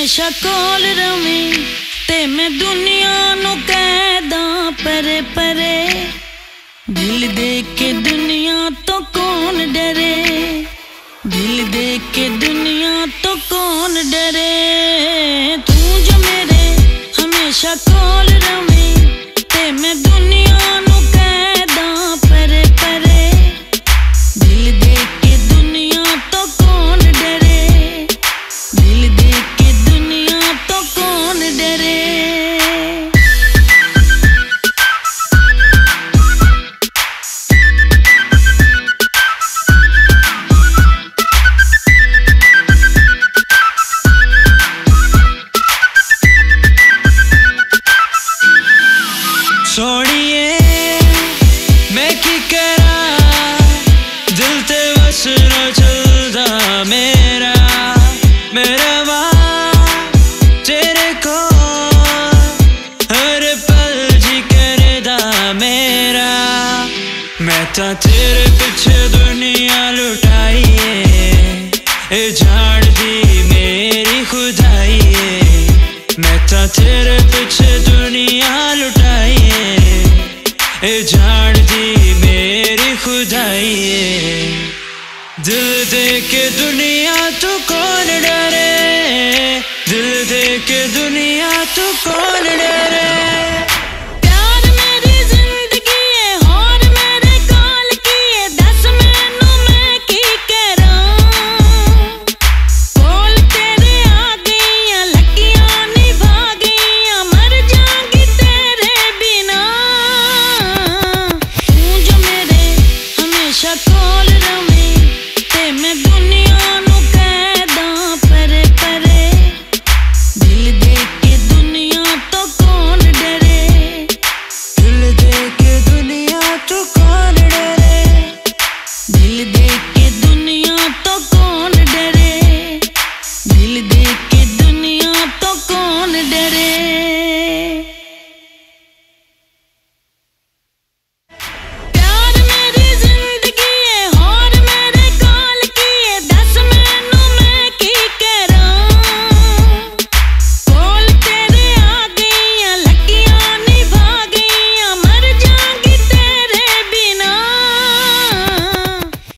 हमेशा कोल रवीं ते मैं दुनिया नू कहदा परे परे। दिल दे के दुनिया तो कौन डरे, दिल दे के दुनिया तो कौन डरे। तू जो मेरे हमेशा कोल रवीं ते मैं दुनिया नू कहदा परे परे। दिल दे के दुनिया तो कौन डरे, दिल दे के दुनिया तो कौन डरे। सोनिए मैं की करा, दिल ते बस ना चलदा मेरा मेरा वाह तेरे को हर पल जी करदा मेरा। मैं